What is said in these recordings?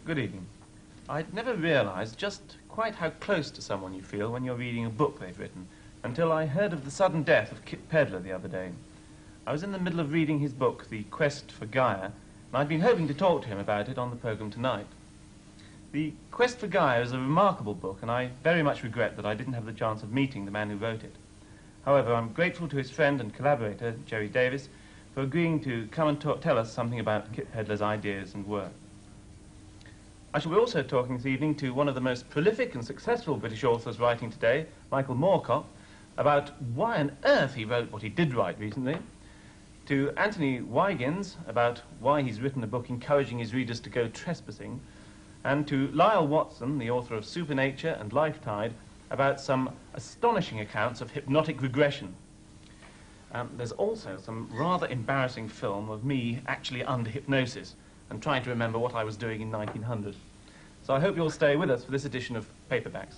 Good evening. I'd never realised just quite how close to someone you feel when you're reading a book they've written, until I heard of the sudden death of Kit Pedler the other day. I was in the middle of reading his book, The Quest for Gaia, and I'd been hoping to talk to him about it on the programme tonight. The Quest for Gaia is a remarkable book, and I very much regret that I didn't have the chance of meeting the man who wrote it. However, I'm grateful to his friend and collaborator, Jerry Davis, for agreeing to come and tell us something about Kit Pedler's ideas and work. I shall be also talking this evening to one of the most prolific and successful British authors writing today, Michael Moorcock, about why on earth he wrote what he did write recently, to Anthony Wygins about why he's written a book encouraging his readers to go trespassing, and to Lyle Watson, the author of Supernature and Lifetide, about some astonishing accounts of hypnotic regression. There's also some rather embarrassing film of me actually under hypnosis and trying to remember what I was doing in 1900. So I hope you'll stay with us for this edition of Paperbacks.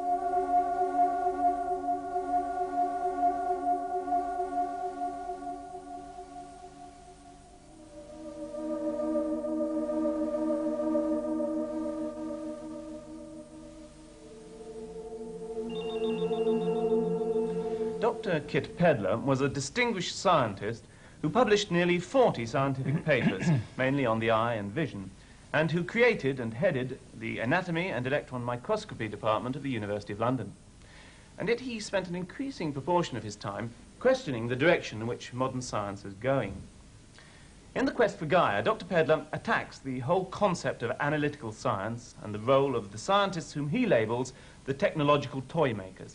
Dr. Kit Pedler was a distinguished scientist who published nearly 40 scientific papers, mainly on the eye and vision, and who created and headed the Anatomy and Electron Microscopy Department of the University of London. And yet he spent an increasing proportion of his time questioning the direction in which modern science is going. In The Quest for Gaia, Dr. Pedler attacks the whole concept of analytical science and the role of the scientists whom he labels the technological toy makers.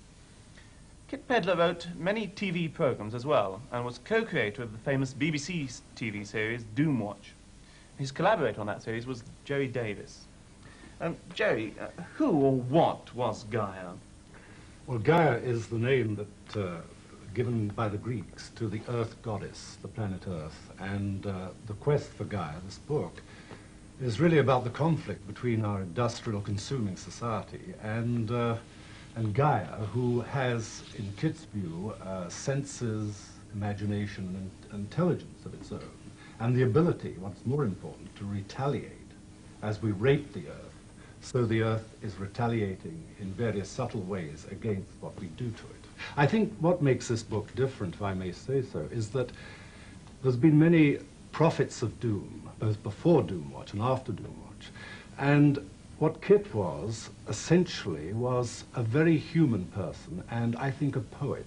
Kit Pedler wrote many TV programs as well, and was co-creator of the famous BBC TV series Doomwatch. His collaborator on that series was Jerry Davis. Jerry, who or what was Gaia? Well, Gaia is the name that given by the Greeks to the Earth goddess, the planet Earth, and The Quest for Gaia, this book, is really about the conflict between our industrial consuming society and Gaia, who has, in Kit's view, senses, imagination, and intelligence of its own, and the ability, what's more important, to retaliate as we rape the Earth, so the Earth is retaliating in various subtle ways against what we do to it. I think what makes this book different, if I may say so, is that there's been many prophets of doom, both before Doomwatch and after Doomwatch, and what Kit was, essentially, was a very human person, and I think a poet.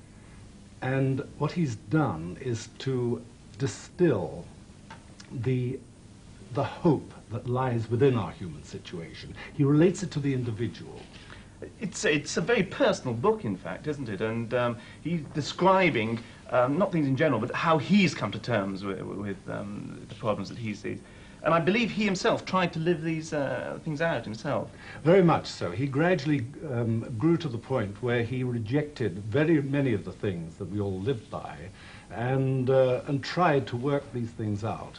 And what he's done is to distill the hope that lies within our human situation. He relates it to the individual. It's a very personal book, in fact, isn't it? And he's describing, not things in general, but how he's come to terms with the problems that he sees. And I believe he himself tried to live these things out himself. Very much so. He gradually grew to the point where he rejected very many of the things that we all live by and tried to work these things out.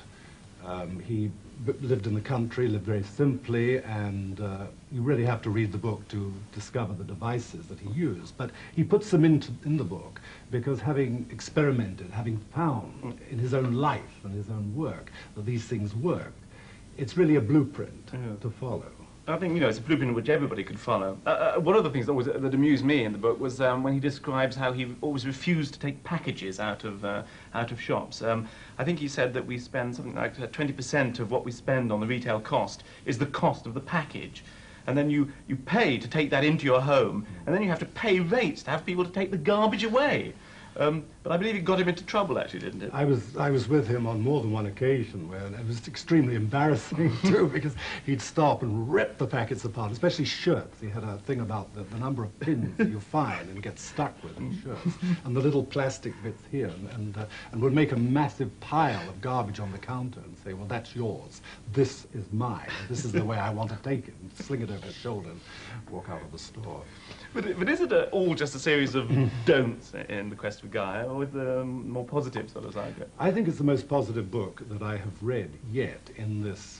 He lived in the country, lived very simply, and you really have to read the book to discover the devices that he used. But he puts them in the book because, having experimented, having found in his own life and his own work that these things work, it's really a blueprint to follow. I think, you know, it's a blueprint which everybody could follow. One of the things that amused me in the book was when he describes how he always refused to take packages out of shops. I think he said that we spend something like 20% of what we spend on the retail cost is the cost of the package. And then you pay to take that into your home, and then you have to pay rates to have people to take the garbage away. But I believe it got him into trouble, actually, didn't it? I was with him on more than one occasion where it was extremely embarrassing, too, because he'd stop and rip the packets apart, especially shirts. He had a thing about the number of pins that you find and get stuck with in shirts, and the little plastic bits here, and would make a massive pile of garbage on the counter and say, well, that's yours. This is mine. This is the way I want to take it, and sling it over his shoulder and walk out of the store. But is it all just a series of don'ts in The Quest for Gaia, or with the more positive sort of side? I think it's the most positive book that I have read yet in this.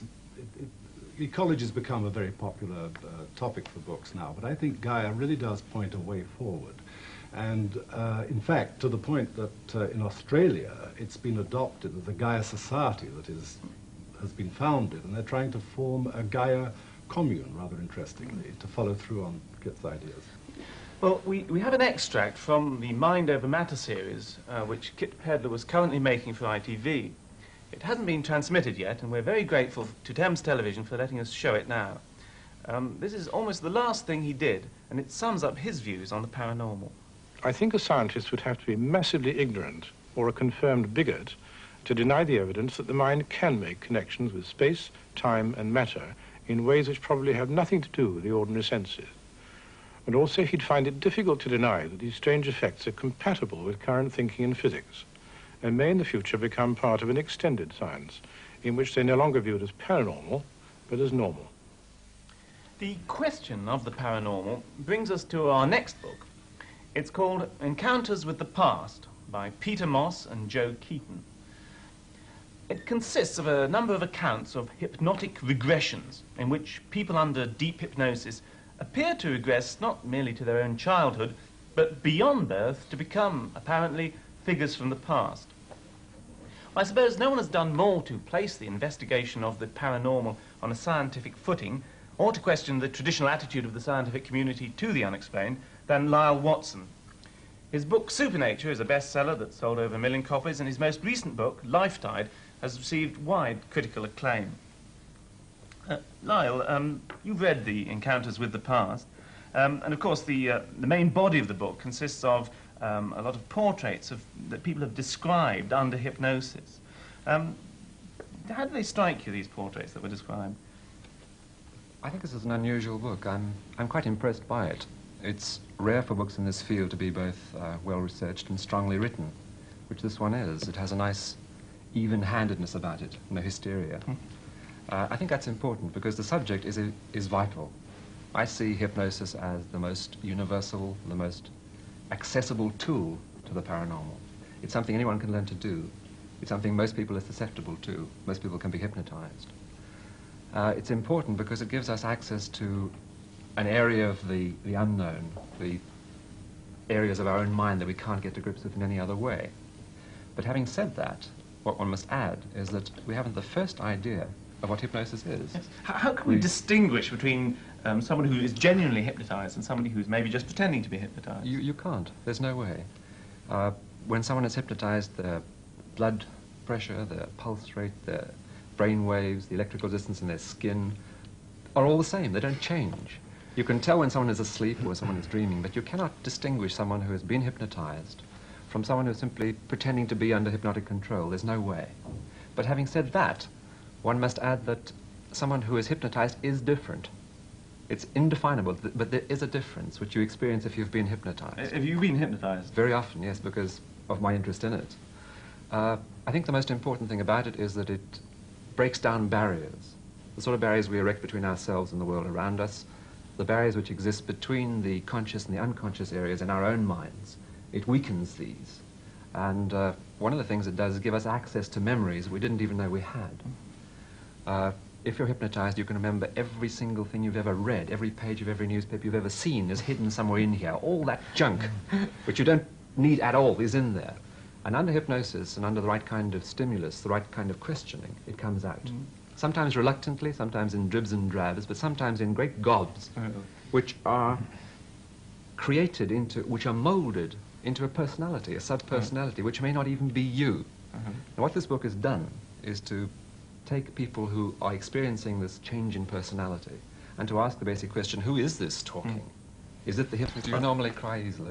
Ecology has become a very popular topic for books now, but I think Gaia really does point a way forward. And in fact, to the point that in Australia, it's been adopted as a Gaia Society that is has been founded, and they're trying to form a Gaia commune, rather interestingly, to follow through on Kit's ideas. Well, we have an extract from the Mind Over Matter series, which Kit Pedler was currently making for ITV. It hasn't been transmitted yet, and we're very grateful to Thames Television for letting us show it now. This is almost the last thing he did, and it sums up his views on the paranormal. I think a scientist would have to be massively ignorant or a confirmed bigot to deny the evidence that the mind can make connections with space, time, and matter in ways which probably have nothing to do with the ordinary senses. And also he'd find it difficult to deny that these strange effects are compatible with current thinking in physics and may in the future become part of an extended science in which they're no longer viewed as paranormal, but as normal. The question of the paranormal brings us to our next book. It's called Encounters with the Past by Peter Moss and Joe Keaton. It consists of a number of accounts of hypnotic regressions in which people under deep hypnosis appear to regress not merely to their own childhood, but beyond birth to become, apparently, figures from the past. I suppose no one has done more to place the investigation of the paranormal on a scientific footing or to question the traditional attitude of the scientific community to the unexplained than Lyle Watson. His book Supernature is a bestseller that sold over 1 million copies, and his most recent book, Lifetide, has received wide critical acclaim. Lyle, you've read the Encounters with the Past, and of course the main body of the book consists of a lot of portraits that people have described under hypnosis. How do they strike you, these portraits that were described? I think this is an unusual book. I'm quite impressed by it. It's rare for books in this field to be both well-researched and strongly written, which this one is. It has a nice even-handedness about it, no hysteria. I think that's important because the subject is vital. I see hypnosis as the most universal, the most accessible tool to the paranormal. It's something anyone can learn to do. It's something most people are susceptible to. Most people can be hypnotized. It's important because it gives us access to an area of the unknown, the areas of our own mind that we can't get to grips with in any other way. But having said that, what one must add is that we haven't the first idea of what hypnosis is. Yes. How can we distinguish between someone who is genuinely hypnotized and somebody who's maybe just pretending to be hypnotized? You can't. There's no way. When someone is hypnotized, their blood pressure, their pulse rate, their brain waves, the electrical distance in their skin are all the same. They don't change. You can tell when someone is asleep or someone is dreaming, but you cannot distinguish someone who has been hypnotized from someone who's simply pretending to be under hypnotic control. There's no way. But having said that, one must add that someone who is hypnotized is different. It's indefinable, but there is a difference which you experience if you've been hypnotized. Have you been hypnotized? Very often, yes, because of my interest in it. I think the most important thing about it is that it breaks down barriers, the sort of barriers we erect between ourselves and the world around us, the barriers which exist between the conscious and the unconscious areas in our own minds. It weakens these. And one of the things it does is give us access to memories we didn't even know we had. If you're hypnotized, you can remember every single thing you've ever read, every page of every newspaper you've ever seen is hidden somewhere in here. All that junk, which you don't need at all, is in there. And under hypnosis and under the right kind of stimulus, the right kind of questioning, it comes out. Sometimes reluctantly, sometimes in dribs and drabs, but sometimes in great gobs, which are created into, which are molded into a personality, a sub-personality, which may not even be you. Now, what this book has done is to take people who are experiencing this change in personality and to ask the basic question, who is this talking? Is it the hypnotist? Do you normally cry easily?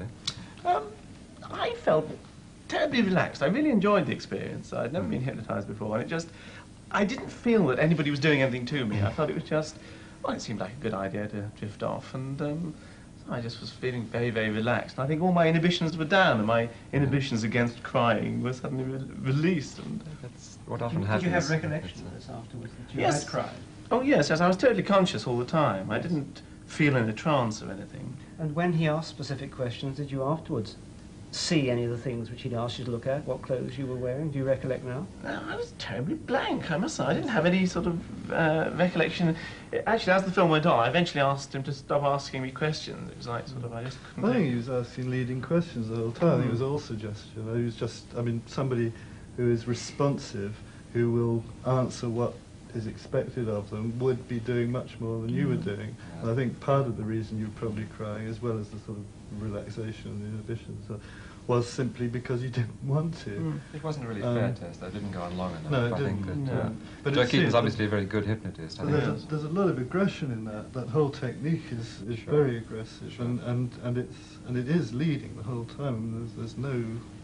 I felt terribly relaxed. I really enjoyed the experience. I'd never been hypnotized before, and I didn't feel that anybody was doing anything to me. I thought it was just, well, it seemed like a good idea to drift off, and so I just was feeling very, very relaxed. And I think all my inhibitions were down, and my inhibitions against crying were suddenly released. And that's what often happens. Did you have recollection of this afterwards, that you Yes. had cried? Oh, yes, I was totally conscious all the time. I didn't feel in a trance or anything. And when he asked specific questions, did you afterwards see any of the things which he'd asked you to look at, what clothes you were wearing? Do you recollect now? No, I was terribly blank, I must say. I didn't have any sort of recollection. Actually, as the film went on, I eventually asked him to stop asking me questions. It was like sort of, I just couldn't... I think he was asking leading questions the whole time. I think it was all suggestion. He was just, I mean, somebody who is responsive, who will answer what is expected of them would be doing much more than you were doing. Yeah. And I think part of the reason you were probably crying, as well as the sort of relaxation and the inhibitions, was simply because you didn't want to. It wasn't really a fair test. I didn't go on long enough. No, it I think didn't. that, No. But Joe it's- Keaton's it- obviously a very good hypnotist. I But think there's a lot of aggression in that. That whole technique is Sure. very aggressive, Sure. and it is leading the whole time. There's no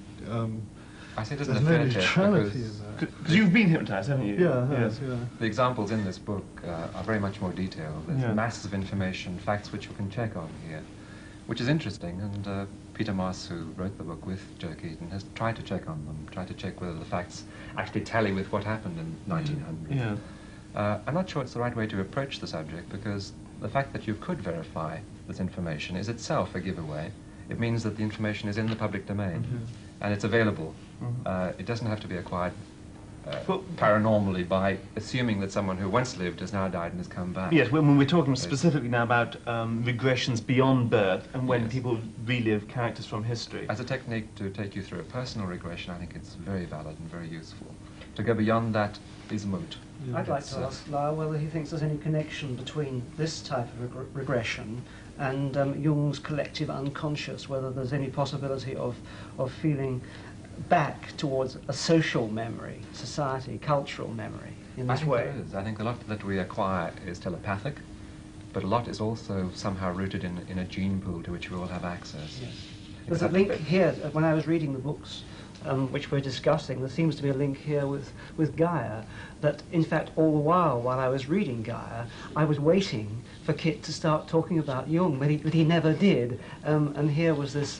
I say it isn't there's a no fair test neutrality because in that. Because you've been hypnotised, haven't you? Yeah, it Yes. has, yeah. the examples in this book are very much more detailed. There's Yeah. masses of information, facts which you can check on here, which is interesting. And Peter Moss, who wrote the book with Joe Keaton, has tried to check on them, tried to check whether the facts actually tally with what happened in 1900. Yeah. I'm not sure it's the right way to approach the subject because the fact that you could verify this information is itself a giveaway. It means that the information is in the public domain and it's available. It doesn't have to be acquired Well- paranormally by assuming that someone who once lived has now died and has come back. Yes, when we're talking specifically now about regressions beyond birth and when Yes. people relive characters from history. As a technique to take you through a personal regression, I think it's very valid and very useful. To go beyond that is moot. I'd like It's, to ask Lyle whether he thinks there's any connection between this type of regression and Jung's collective unconscious, whether there's any possibility of feeling back towards a social memory, society, cultural memory in I this think way. there is. I think a lot that we acquire is telepathic, but a lot is also somehow rooted in a gene pool to which we all have access. Yes. There's a link here, when I was reading the books which we're discussing, there seems to be a link here with Gaia, that in fact all the while I was reading Gaia, I was waiting for Kit to start talking about Jung, but he never did. And here was this,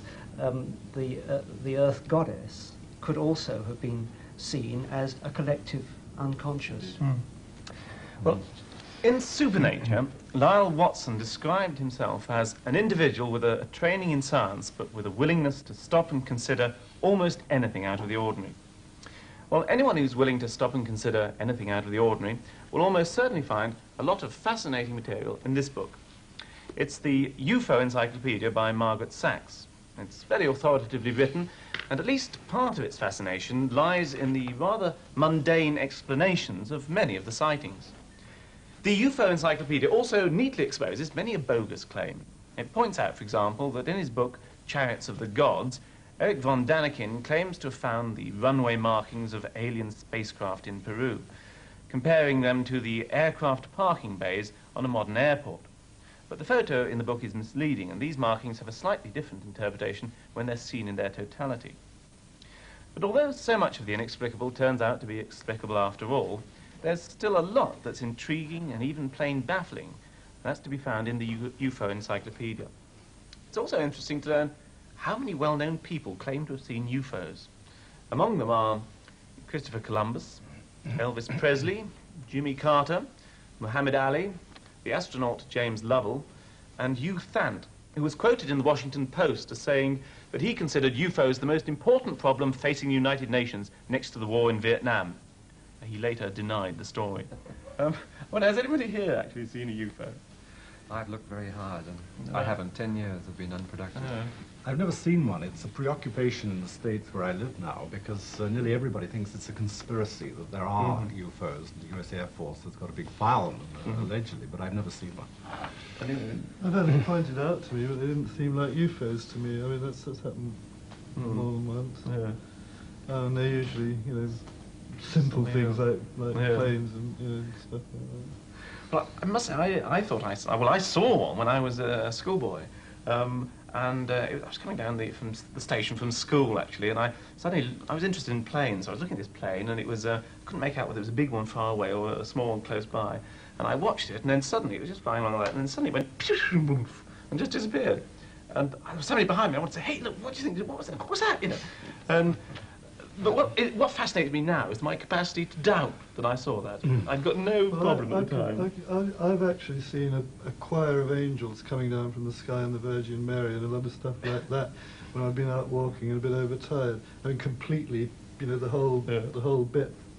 the Earth Goddess could also have been seen as a collective unconscious. Well, in Supernature, Lyle Watson described himself as an individual with a training in science, but with a willingness to stop and consider almost anything out of the ordinary. Well, anyone who's willing to stop and consider anything out of the ordinary will almost certainly find a lot of fascinating material in this book. It's the UFO Encyclopedia by Margaret Sachs. It's very authoritatively written, and at least part of its fascination lies in the rather mundane explanations of many of the sightings. The UFO Encyclopedia also neatly exposes many a bogus claim. It points out, for example, that in his book, Chariots of the Gods, Eric von Daniken claims to have found the runway markings of alien spacecraft in Peru, comparing them to the aircraft parking bays on a modern airport. But the photo in the book is misleading, and these markings have a slightly different interpretation when they're seen in their totality. But although so much of the inexplicable turns out to be explicable after all, there's still a lot that's intriguing and even plain baffling. That's to be found in the UFO Encyclopedia. It's also interesting to learn how many well-known people claim to have seen UFOs. Among them are Christopher Columbus, Elvis Presley, Jimmy Carter, Muhammad Ali, the astronaut James Lovell, and Hugh Thant, who was quoted in the Washington Post as saying that he considered UFOs the most important problem facing the United Nations next to the war in Vietnam. He later denied the story. Well, has anybody here actually seen a UFO? I've looked very hard, and I haven't. 10 years have been unproductive. I've never seen one. It's a preoccupation in the States where I live now because nearly everybody thinks it's a conspiracy, that there are UFOs. The US Air Force has got a big file on them, allegedly, but I've never seen one. I've had it pointed out to me, but they didn't seem like UFOs to me. I mean, that's happened more than once. Yeah. And they're usually, simple things like Yeah. planes and stuff like that. Well, I must say, I thought I saw one when I was a schoolboy. I was coming down from the station from school, actually, and I was interested in planes, so I was looking at this plane, and it was, couldn't make out whether it was a big one far away or a small one close by. And I watched it, and then suddenly, it was just flying along like that, and then suddenly it went, poof, and just disappeared. And there was somebody behind me, I wanted to say, hey, look, what do you think, what was that, what was that, But what fascinates me now is my capacity to doubt that I saw that. I've got no problem at the time. I've actually seen a choir of angels coming down from the sky and the Virgin Mary and a lot of stuff like that when I've been out walking and a bit overtired. I mean, completely, the whole bit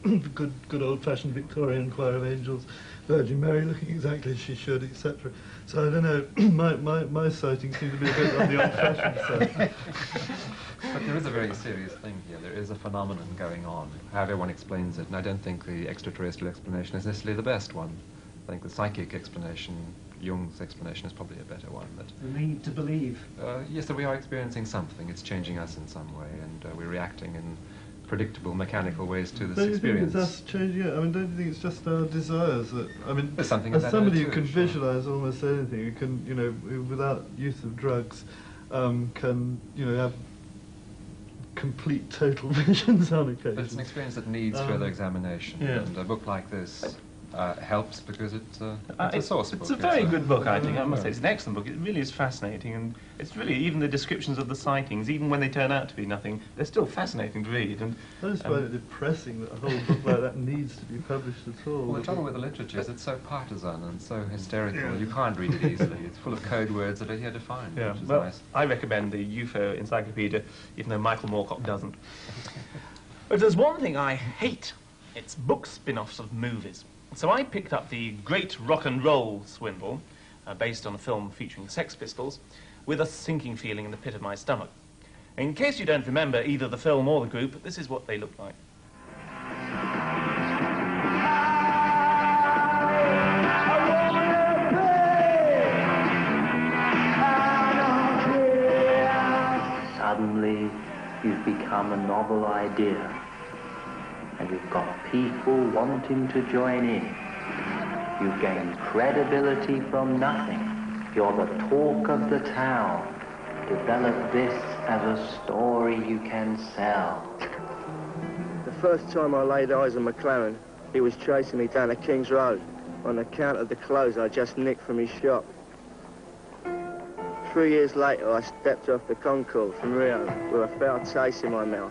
good old-fashioned Victorian choir of angels, Virgin Mary looking exactly as she should, etc. So I don't know, my sighting seemed to be a bit on the old-fashioned side. But there is a very serious thing here. There is a phenomenon going on, however one explains it, and I don't think the extraterrestrial explanation is necessarily the best one. I think the psychic explanation, Jung's explanation, is probably a better one. That The need to believe. yes, that we are experiencing something. It's changing us in some way, and we're reacting in predictable, mechanical ways to this Don't you experience. think it's us changing it? I mean, don't you think it's just our desires that, I mean, There's something of as that somebody in who it can too, sure. visualise almost anything, who can, you know, who without use of drugs, can, you know, have complete total visions on occasion. But it's an experience that needs further examination, yeah. and a book like this helps because it's a source book. It's a very good book, I think. I must say, Yeah. it's an excellent book. It really is fascinating, and it's really, even the descriptions of the sightings, even when they turn out to be nothing, they're still fascinating to read. And I just find it depressing that a whole book like that needs to be published at all. Well, the trouble with the literature is it's so partisan and so hysterical. You can't read it easily. It's full of code words that are here defined, yeah, which is well, nice. I recommend the UFO Encyclopedia, even though Michael Moorcock doesn't. But there's one thing I hate. It's book spin-offs of movies. So I picked up the Great Rock and Roll Swindle, based on a film featuring Sex Pistols, with a sinking feeling in the pit of my stomach. In case you don't remember either the film or the group, this is what they looked like. Suddenly, you've become a novel idea, and you've got people wanting to join in. You've gained credibility from nothing. You're the talk of the town. Develop this as a story you can sell. The first time I laid eyes on McLaren, he was chasing me down the King's Road on account of the clothes I just nicked from his shop. 3 years later, I stepped off the Concorde from Rio with a foul taste in my mouth.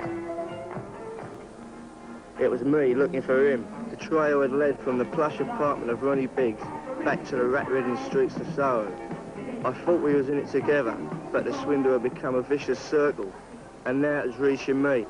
It was me looking for him. The trail had led from the plush apartment of Ronnie Biggs back to the rat-ridden streets of Soho. I thought we was in it together, but the swindle had become a vicious circle, and now it was reaching me.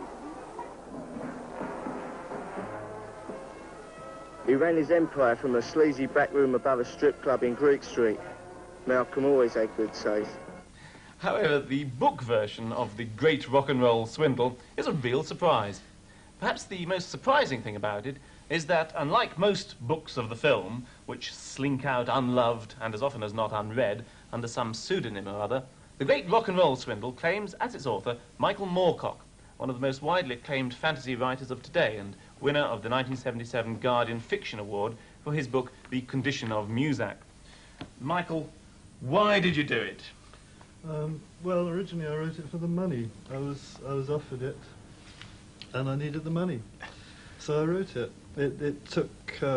He ran his empire from a sleazy back room above a strip club in Greek Street. Malcolm always had good taste. However, the book version of the Great Rock and Roll Swindle is a real surprise. Perhaps the most surprising thing about it is that, unlike most books of the film, which slink out unloved and as often as not unread under some pseudonym or other, the Great Rock and Roll Swindle claims as its author Michael Moorcock, one of the most widely acclaimed fantasy writers of today and winner of the 1977 Guardian Fiction Award for his book The Condition of Muzak. Michael, why did you do it? Well, originally I wrote it for the money. I was offered it, and I needed the money, so I wrote it. It took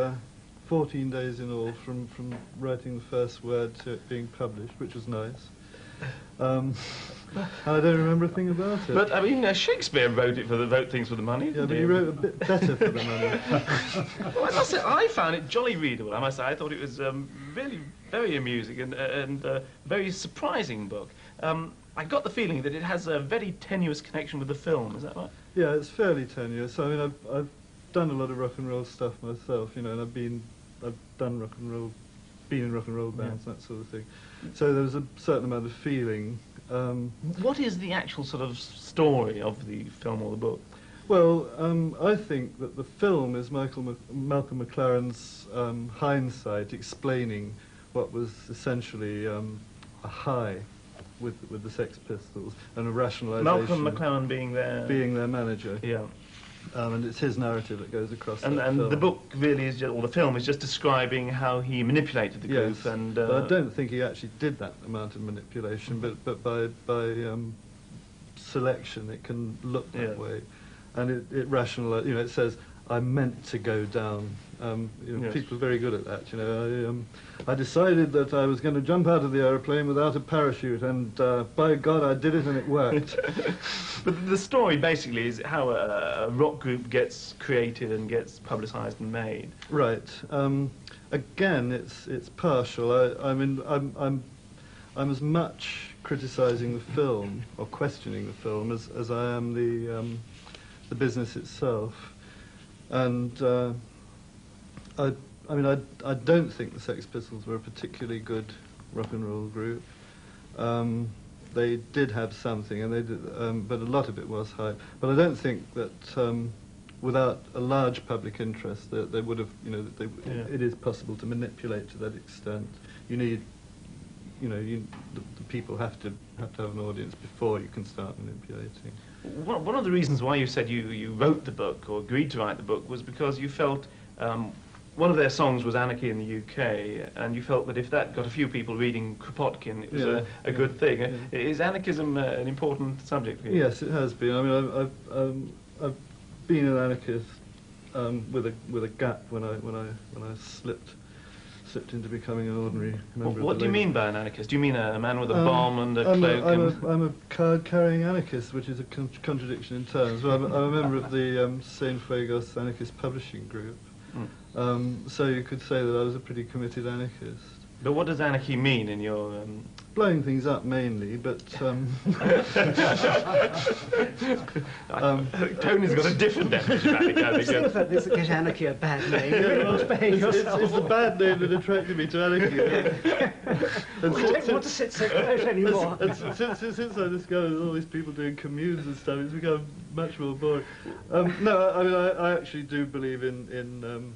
14 days in all from writing the first word to it being published, which was nice. And I don't remember a thing about it. But I mean, Shakespeare wrote things for the money. Yeah, didn't but he? he wrote a bit better for the money. Well, I must say, I found it jolly readable. I must say, I thought it was really very amusing and very surprising book. I got the feeling that it has a very tenuous connection with the film. Is that right? Yeah, it's fairly tenuous. I mean, I've done a lot of rock and roll stuff myself, you know, and I've done rock and roll, been in rock and roll bands, that sort of thing. So there was a certain amount of feeling. What is the actual sort of story of the film or the book? Well, I think that the film is Malcolm McLaren's hindsight explaining what was essentially a high with the Sex Pistols and a rationalisation. Malcolm McLaren being their manager. Yeah. And it's his narrative that goes across. And that film. the book really is, or the film is just describing how he manipulated the group. Yes, And but I don't think he actually did that amount of manipulation, but by selection it can look that way, and it rationalises. You know, it says I meant to go down. You know, Yes. people are very good at that. You know, I decided that I was going to jump out of the aeroplane without a parachute, and by God, I did it, and it worked. But the story basically is how a rock group gets created and gets publicised and made. Right. Again, it's partial. I mean, I'm as much criticising the film or questioning the film as I am the business itself. And I mean, I don't think the Sex Pistols were a particularly good rock and roll group. They did have something, and they did, but a lot of it was hype. But I don't think that without a large public interest, that they would have, you know, that it is possible to manipulate to that extent. You need, you know, the people have to have an audience before you can start manipulating. One of the reasons why you said you wrote the book, or agreed to write the book, was because you felt one of their songs was Anarchy in the UK, and you felt that if that got a few people reading Kropotkin, it was a good thing. Yeah. Is anarchism an important subject for you? Yes, it has been. I mean, I've been an anarchist with a gap when I slipped into becoming an ordinary member. What do you mean by an anarchist? Do you mean a man with a bomb and a cloak? I'm a card-carrying anarchist, which is a contradiction in terms. Well, I'm a member of the St. Fuegos Anarchist Publishing Group. So you could say that I was a pretty committed anarchist. But what does anarchy mean in your... Blowing things up mainly, but... Tony's got a different definition of anarchy, I think. It's the fact that gives anarchy a bad name. It's the bad name that attracted me to anarchy. I don't want to sit so close anymore. And since I discovered all these people doing communes and stuff, it's become much more boring. No, I mean, I actually do believe in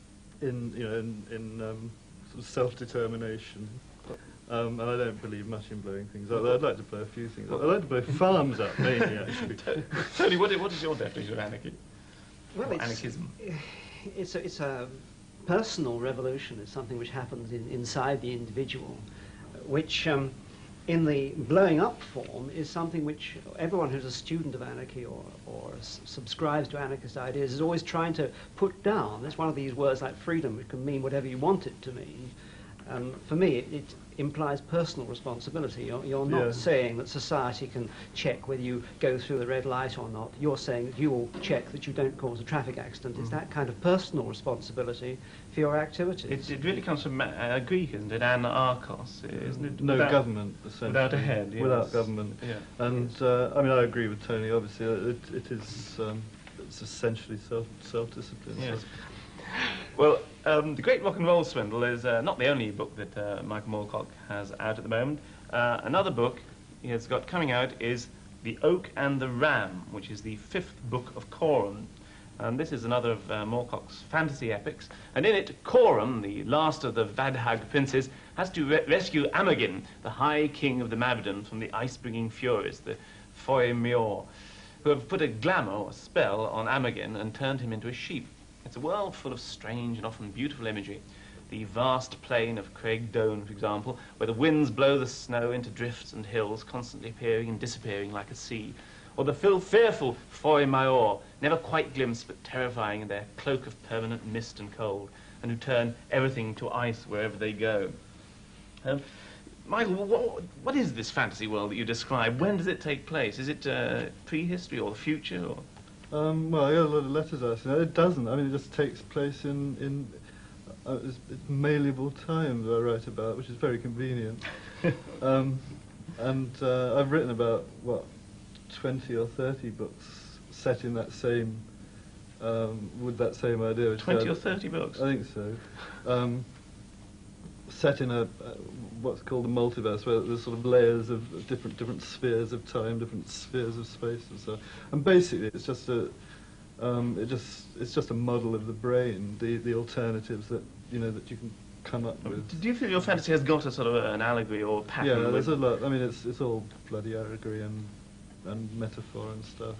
sort of self-determination. And I don't believe much in blowing things up. I'd like to blow a few things up. I'd like to blow farms up, mainly, actually. Tony, what is your definition of anarchy? Well, anarchism? It's a personal revolution. It's something which happens inside the individual, which, in the blowing up form, is something which everyone who's a student of anarchy or subscribes to anarchist ideas is always trying to put down. That's one of these words like freedom, which can mean whatever you want it to mean. For me, it implies personal responsibility. You're not saying that society can check whether you go through the red light or not. You're saying that you will check that you don't cause a traffic accident. It's that kind of personal responsibility for your activities. It really comes from Greek, isn't it? Anarchos, isn't it? No government, essentially. Without a head, yes. Without government. Yeah. And, I mean, I agree with Tony, obviously. It is it's essentially self-discipline. Yes. So. Well, The Great Rock and Roll Swindle is not the only book that Michael Moorcock has out at the moment. Another book he has got coming out is The Oak and the Ram, which is the 5th book of Coram. And this is another of Moorcock's fantasy epics. And in it, Coram, the last of the Vadhag princes, has to rescue Amagin, the High King of the Mabedon, from the ice-bringing Furies, the Foy Mior, who have put a glamour or spell on Amagin and turned him into a sheep. It's a world full of strange and often beautiful imagery. The vast plain of Craig Doan, for example, where the winds blow the snow into drifts and hills, constantly appearing and disappearing like a sea. Or the fearful Foy Mior, never quite glimpsed but terrifying in their cloak of permanent mist and cold, and who turn everything to ice wherever they go. Michael, what is this fantasy world that you describe? When does it take place? Is it prehistory or the future? Or? Well, I got a lot of letters asking. It doesn't. I mean, it just takes place in it's malleable time that I write about, which is very convenient. And I've written about, 20 or 30 books set in that same, with that same idea. 20 or 30 books? I think so. Set in what's called a multiverse, where there's sort of layers of different spheres of time, different spheres of space, and so. And basically, it's just it's just a model of the brain, the alternatives that that you can come up with. Do you feel your fantasy has got a sort of an allegory or pattern? Yeah, there's a lot. I mean, it's all bloody allegory and metaphor and stuff.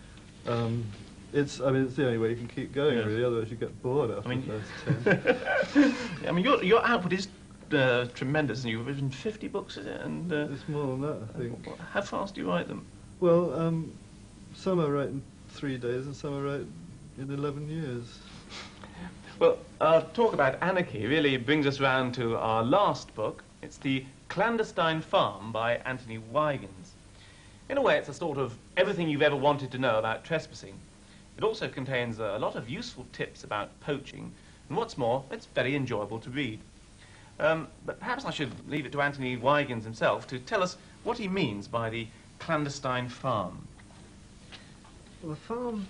It's the only way you can keep going, really. Otherwise, you get bored after the first 10. I mean, your output is tremendous, and you've written 50 books, is it? And it's more than that, I think. How fast do you write them? Well, some I write in 3 days, and some I write in 11 years. Well, our talk about anarchy really brings us round to our last book. It's The Clandestine Farm by Anthony Huygens. In a way, it's a sort of everything you've ever wanted to know about trespassing. It also contains a lot of useful tips about poaching, and what's more, it's very enjoyable to read. But perhaps I should leave it to Anthony Huygens himself to tell us what he means by the clandestine farm. Well, the farm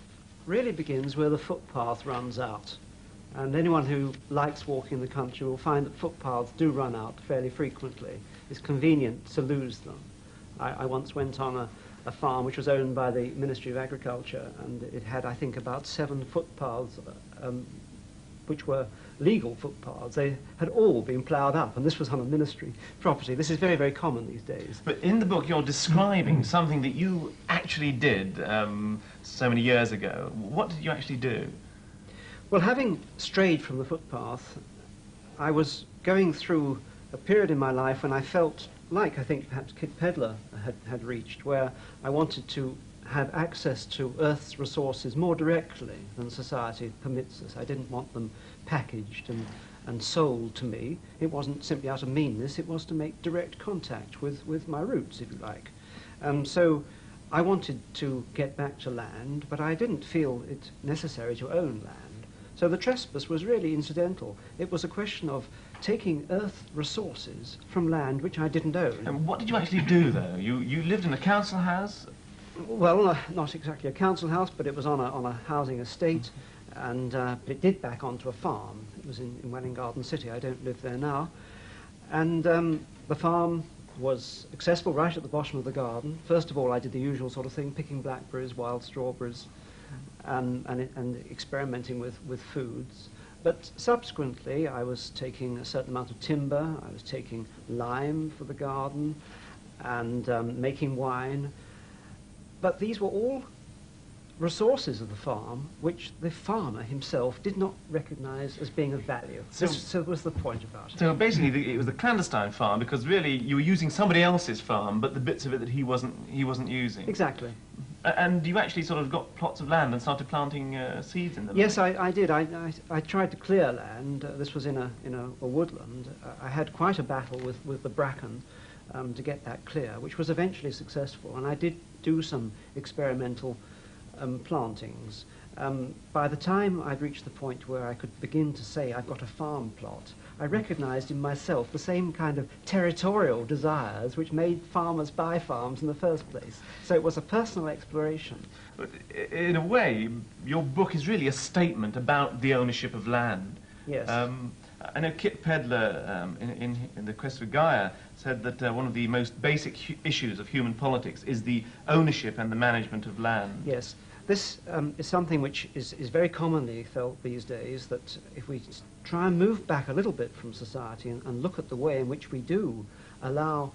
really begins where the footpath runs out. And anyone who likes walking in the country will find that footpaths do run out fairly frequently. It's convenient to lose them. I once went on a farm which was owned by the Ministry of Agriculture, and it had, I think, about 7 footpaths which were legal footpaths. They had all been ploughed up, and this was on a ministry property. This is very, very common these days. But in the book you're describing something that you actually did so many years ago. What did you actually do? Well, having strayed from the footpath, I was going through a period in my life when I felt like, I think, perhaps Kit Pedler had reached, where I wanted to have access to Earth's resources more directly than society permits us. I didn't want them packaged and sold to me. It wasn't simply out of meanness, it was to make direct contact with my roots, if you like. So I wanted to get back to land, but I didn't feel it necessary to own land. So the trespass was really incidental. It was a question of taking Earth resources from land which I didn't own. And what did you actually do, though? You lived in a council house? Well, not exactly a council house, but it was on a housing estate, and it did back onto a farm. It was in Welwyn Garden City. I don't live there now. And the farm was accessible right at the bottom of the garden. First of all, I did the usual sort of thing, picking blackberries, wild strawberries, and experimenting with foods. But subsequently, I was taking a certain amount of timber, I was taking lime for the garden, and making wine. But these were all resources of the farm which the farmer himself did not recognize as being of value. So was the point about it. So basically it was a clandestine farm, because really you were using somebody else's farm, but the bits of it that he wasn't using. Exactly. And you actually sort of got plots of land and started planting seeds in them? Yes, I did. I tried to clear land. This was in a woodland. I had quite a battle with the bracken to get that clear, which was eventually successful. And I did do some experimental plantings. By the time I'd reached the point where I could begin to say I've got a farm plot, I recognized in myself the same kind of territorial desires which made farmers buy farms in the first place. So it was a personal exploration. But in a way, your book is really a statement about the ownership of land. Yes. I know Kit Pedler, in The Quest for Gaia, said that one of the most basic issues of human politics is the ownership and the management of land. Yes. This is something which is very commonly felt these days, that if we try and move back a little bit from society and look at the way in which we do allow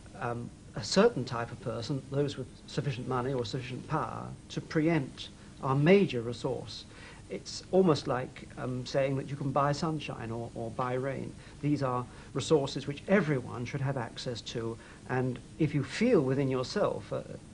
a certain type of person, those with sufficient money or sufficient power, to preempt our major resource. It's almost like saying that you can buy sunshine or buy rain. These are resources which everyone should have access to, and if you feel within yourself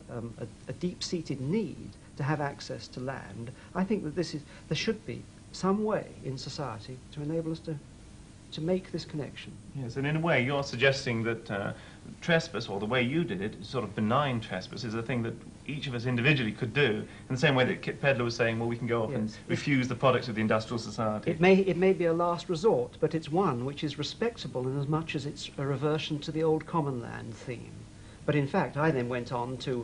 a deep-seated need to have access to land, I think that there should be some way in society to enable us to make this connection. Yes, and in a way you're suggesting that trespass, or the way you did it, sort of benign trespass, is a thing that each of us individually could do, in the same way that Kit Pedler was saying, well, we can go off and refuse the products of the industrial society. It may be a last resort, but it's one which is respectable in as much as it's a reversion to the old common land theme. But in fact, I then went on to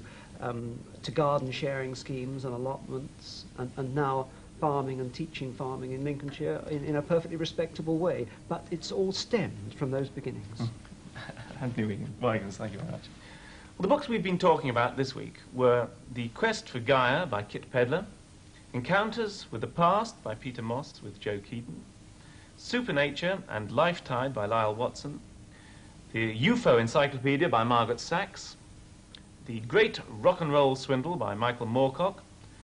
garden sharing schemes and allotments, and now farming and teaching farming in Lincolnshire in a perfectly respectable way. But it's all stemmed from those beginnings. Anthony Wiggins, thank you very much. Well, the books we've been talking about this week were The Quest for Gaia by Kit Pedler, Encounters with the Past by Peter Moss with Joe Keaton, Supernature and Lifetide by Lyle Watson, The UFO Encyclopedia by Margaret Sachs, The Great Rock and Roll Swindle by Michael Moorcock,